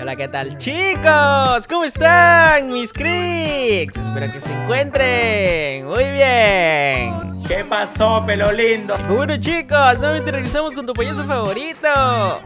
Hola, ¿qué tal, chicos? ¿Cómo están, mis Creeks? Espero que se encuentren muy bien. ¿Qué pasó, pelo lindo? Bueno, chicos, nuevamente regresamos con tu payaso favorito.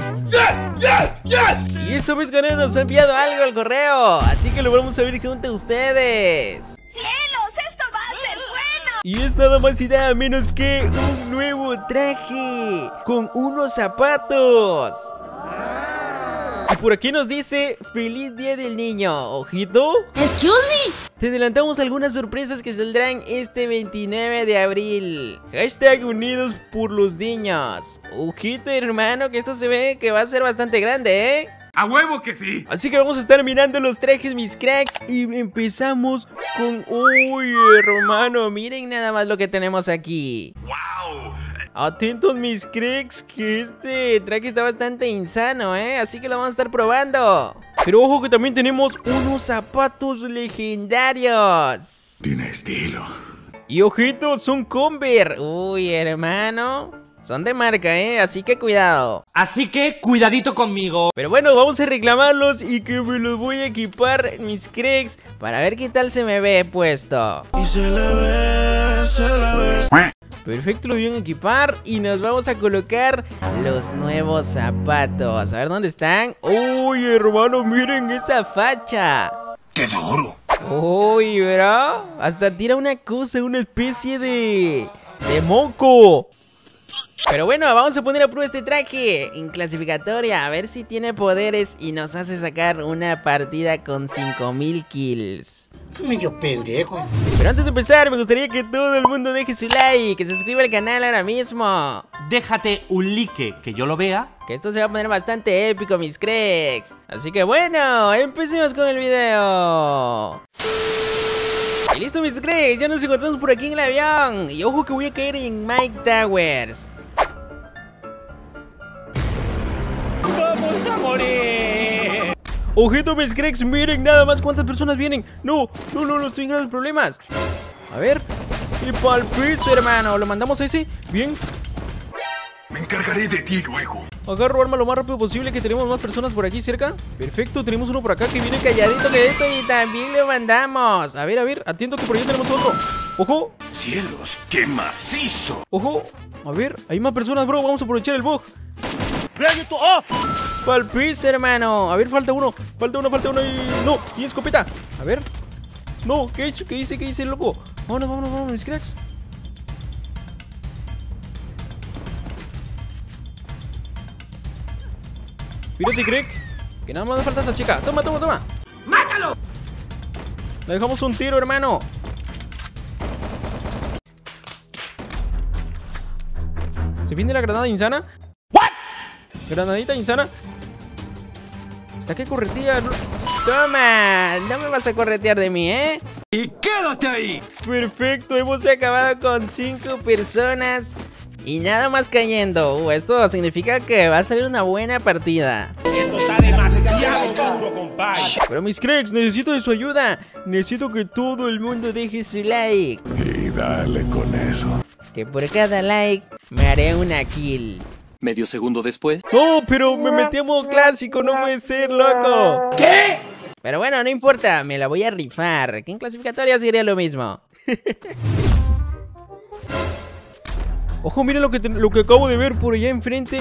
Y esta vez Gané nos ha enviado algo al correo, así que lo vamos a ver junto a ustedes. ¡Cielos! ¡Esto va a ser bueno! Y es nada más y nada menos que un nuevo traje con unos zapatos. Y por aquí nos dice: ¡Feliz Día del Niño! Ojito. Excuse me. Te adelantamos algunas sorpresas que saldrán este 29 de abril. Hashtag unidos por los niños. Ojito, hermano, que esto se ve que va a ser bastante grande, ¿eh? ¡A huevo que sí! Así que vamos a estar mirando los trajes, mis cracks. Y empezamos con... ¡Uy, hermano! Miren nada más lo que tenemos aquí. ¡Wow! Atentos, mis cracks, que este traje está bastante insano, ¿eh? Así que lo vamos a estar probando. Pero ojo que también tenemos unos zapatos legendarios. Tiene estilo. Y ojito, son Converse. Uy, hermano, son de marca, ¿eh? Así que cuidado. Así que cuidadito conmigo. Pero bueno, vamos a reclamarlos y que me los voy a equipar, mis cracks, para ver qué tal se me ve puesto. Y se le ve. Perfecto, lo voy a equipar y nos vamos a colocar los nuevos zapatos. A ver dónde están. Uy, hermano, miren esa facha. ¡Qué duro! Uy, bro, hasta tira una cosa, una especie de moco. Pero bueno, vamos a poner a prueba este traje en clasificatoria, a ver si tiene poderes y nos hace sacar una partida con 5000 kills. Medio pendejo. Pero antes de empezar, me gustaría que todo el mundo deje su like, que se suscriba al canal ahora mismo. Déjate un like que yo lo vea. Que esto se va a poner bastante épico, mis cracks. Así que bueno, empecemos con el video. Y listo, mis cracks, ya nos encontramos por aquí en el avión. Y ojo que voy a caer en Mike Towers. ¡Vamos a morir! Ojito, mis cracks, miren nada más cuántas personas vienen. No, estoy en graves problemas. A ver, y pa'l piso, hermano. Lo mandamos a ese, bien. Me encargaré de ti luego. Agarro arma lo más rápido posible, que tenemos más personas por aquí cerca. Perfecto, tenemos uno por acá que viene calladito que esto y también lo mandamos. A ver, atento que por allá tenemos otro. Ojo. ¡Cielos, qué macizo! Ojo, a ver, hay más personas, bro, vamos a aprovechar el bug. Pa'l piso, hermano. A ver, falta uno y... No, y escopeta. A ver. No, ¿qué dice el loco? Vámonos, mis cracks. Mírate, crack, que nada más falta esta chica. Toma. ¡Mátalo! Le dejamos un tiro, hermano. ¿Se viene la granada insana? ¿What? ¿Granadita insana? ¿Está que corretía? Toma, no me vas a corretear de mí, ¿eh? ¡Y quédate ahí! Perfecto, hemos acabado con 5 personas y nada más cayendo. Esto significa que va a salir una buena partida. Eso está demasiado duro, compadre. Pero mis cracks, necesito de su ayuda. Necesito que todo el mundo deje su like. Y dale con eso. Que por cada like me haré una kill. Medio segundo después. No, pero me metí a modo clásico, no puede ser, loco. ¿Qué? Pero bueno, no importa, me la voy a rifar. Que en clasificatoria sería lo mismo. Ojo, miren lo que acabo de ver por allá enfrente.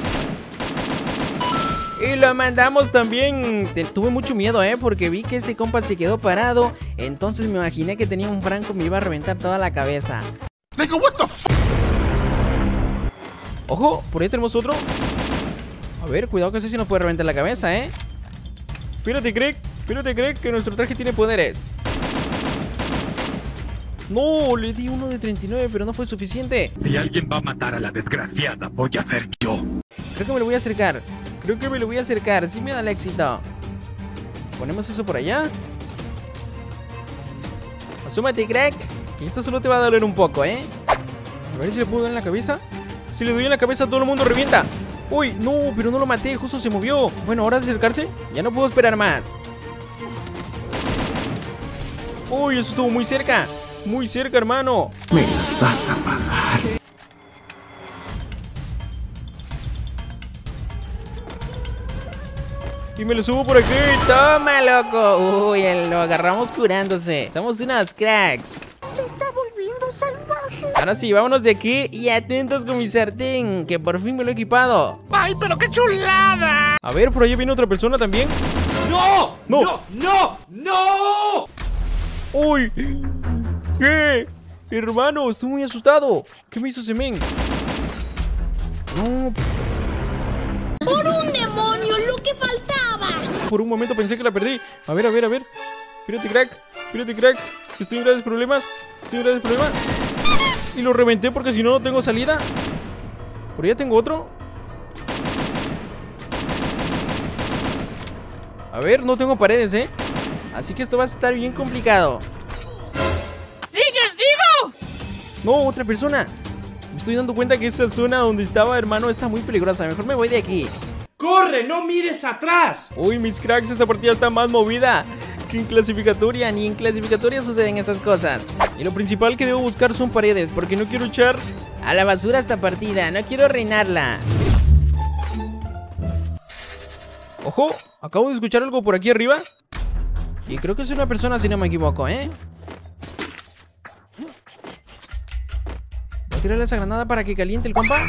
Y lo mandamos también. Tuve mucho miedo, porque vi que ese compa se quedó parado. Entonces me imaginé que tenía un franco, me iba a reventar toda la cabeza. What the f... Ojo, por ahí tenemos otro. A ver, cuidado que ese sí nos puede reventar la cabeza, Espérate, crack, que nuestro traje tiene poderes. No, le di uno de 39, pero no fue suficiente. Si alguien va a matar a la desgraciada, voy a ser yo. Creo que me lo voy a acercar. Sí me da el éxito. Ponemos eso por allá. Asúmate, crack, que esto solo te va a doler un poco, A ver si le puedo dar en la cabeza. Si le doy en la cabeza, todo el mundo revienta. Uy, no, pero no lo maté, justo se movió. Bueno, ahora de acercarse, ya no puedo esperar más. Uy, eso estuvo muy cerca, hermano. Me las vas a pagar. Y me lo subo por aquí. ¡Toma, loco! Uy, lo agarramos curándose. Somos unos cracks. Se está volviendo salvaje. Ahora sí, vámonos de aquí y atentos con mi sartén, que por fin me lo he equipado. ¡Ay, pero qué chulada! A ver, por allá viene otra persona también. ¡No! No. ¡No! ¡No! ¡No! ¡Uy! ¿Qué? Hermano, estoy muy asustado. ¿Qué me hizo ese men? No, ¡Por un demonio, lo que faltaba! por un momento pensé que la perdí. A ver, a ver, a ver. Espérate, crack. Espérate, crack. Estoy en graves problemas. Estoy en graves problemas. Y lo reventé porque si no, no tengo salida. Por allá tengo otro. A ver, no tengo paredes, ¿eh? Así que esto va a estar bien complicado. ¡Sigues vivo! No, otra persona. Me estoy dando cuenta que esa zona donde estaba, hermano, está muy peligrosa. Mejor me voy de aquí. ¡Corre! ¡No mires atrás! Uy, mis cracks, esta partida está más movida que en clasificatoria. Ni en clasificatoria suceden esas cosas. Y lo principal que debo buscar son paredes, porque no quiero echar a la basura esta partida. No quiero arruinarla. Ojo, acabo de escuchar algo por aquí arriba. Y creo que es una persona, si no me equivoco, ¿eh? Voy a tirarle esa granada para que caliente el compa.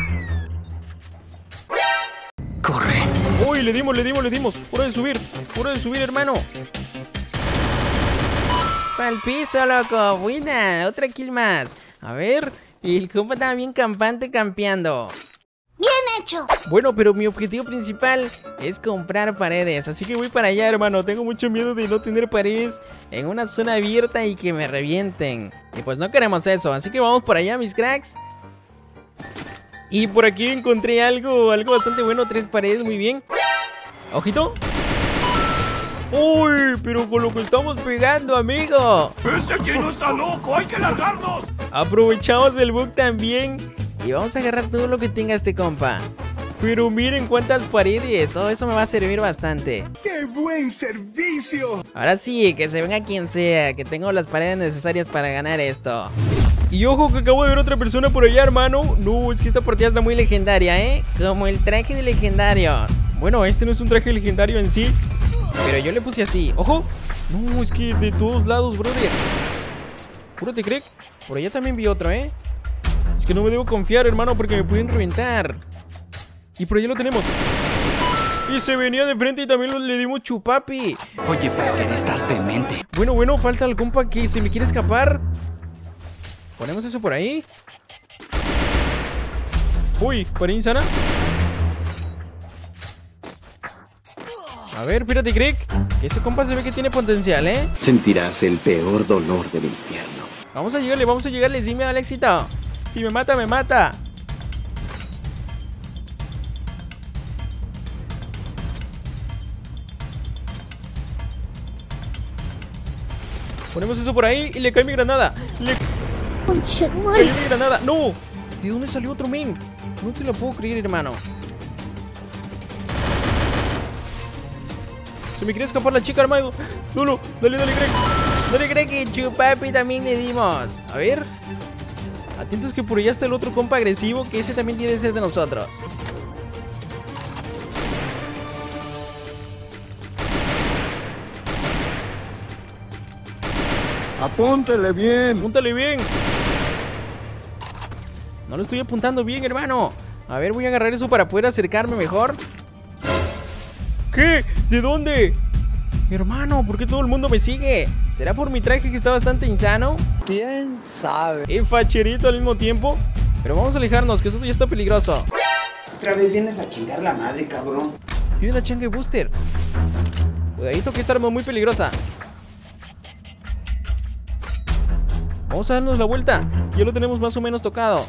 Corre. Uy, le dimos. Hora de subir, hermano. Pa'l piso, loco. Buena, otra kill más. A ver, el compa estaba bien campante campeando. ¡Bien hecho! Bueno, pero mi objetivo principal es comprar paredes. Así que voy para allá, hermano. Tengo mucho miedo de no tener paredes en una zona abierta y que me revienten. Y pues no queremos eso. Así que vamos por allá, mis cracks. Y por aquí encontré algo bastante bueno. 3 paredes, muy bien. Ojito. Uy, pero con lo que estamos pegando, amigo. ¡Este chino está loco! ¡Hay que largarnos! Aprovechamos el bug también. Y vamos a agarrar todo lo que tenga este compa. Pero miren cuántas paredes. Todo eso me va a servir bastante. ¡Qué buen servicio! Ahora sí, que se venga quien sea. Que tengo las paredes necesarias para ganar esto. Y ojo que acabo de ver otra persona por allá, hermano. No, es que esta partida está muy legendaria, ¿eh? Como el traje de legendario. Bueno, este no es un traje legendario en sí, pero yo le puse así. ¡Ojo! No, es que de todos lados, brother. Júrate, crack. Por allá también vi otro, ¿eh? Es que no me debo confiar, hermano, porque me pueden reventar. Y por allá lo tenemos. Y se venía de frente y también le dimos chupapi. Oye, Parker, estás demente. Bueno, falta el compa que se me quiere escapar. Ponemos eso por ahí. Uy, ¿pared insana? A ver, espérate, Craig. Que ese compa se ve que tiene potencial, ¿eh? Sentirás el peor dolor del infierno. Vamos a llegarle. Sí me da el éxito. Si me mata, me mata. Ponemos eso por ahí y le cae mi granada. Le cayó mi granada. ¡No! ¿De dónde salió otro men? No te lo puedo creer, hermano. Se me quiere escapar la chica, hermano. No, dale, Greg. Dale, Greg, que chupapi también le dimos. A ver. Atentos que por allá está el otro compa agresivo, que ese también tiene que ser de nosotros. Apúntele bien. Apúntale bien. No lo estoy apuntando bien, hermano. A ver, voy a agarrar eso para poder acercarme mejor. ¿Qué? ¿De dónde? Hermano, ¿por qué todo el mundo me sigue? ¿Será por mi traje que está bastante insano? ¿Quién sabe? Y facherito al mismo tiempo. Pero vamos a alejarnos, que eso ya está peligroso. Otra vez vienes a chingar la madre, cabrón. Tiene la changa de booster. Cuidadito que esta arma es muy peligrosa. Vamos a darnos la vuelta. Ya lo tenemos más o menos tocado.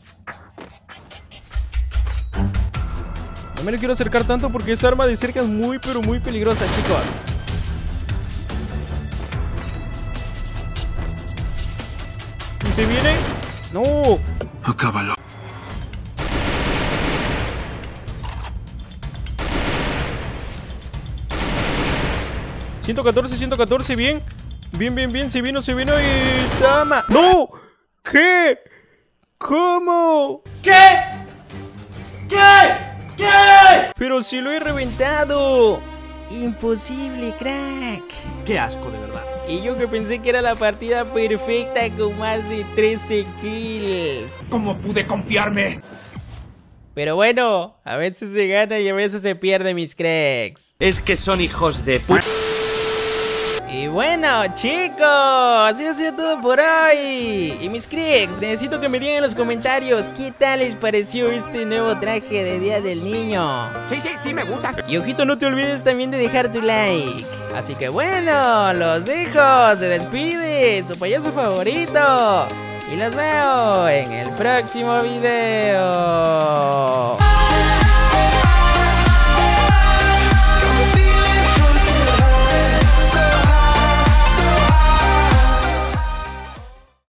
No me le quiero acercar tanto porque esa arma de cerca es muy, pero muy peligrosa, chicos. ¿Y se viene? ¡No! Acábalo. ¡114, bien! Bien, se vino y... ¡Tama! ¡No! ¿Qué? ¿Cómo? ¿Qué? ¡Pero si lo he reventado! imposible, crack. Qué asco, de verdad. Y yo que pensé que era la partida perfecta con más de 13 kills. ¿Cómo pude confiarme? Pero bueno, a veces se gana y a veces se pierde, mis cracks. Es que son hijos de p... Y bueno, chicos, así ha sido todo por hoy. Y mis cracks, necesito que me digan en los comentarios qué tal les pareció este nuevo traje de Día del Niño. Sí, me gusta. Y ojito, no te olvides también de dejar tu like. Así que bueno, los dejo, se despide su payaso favorito. Y los veo en el próximo video.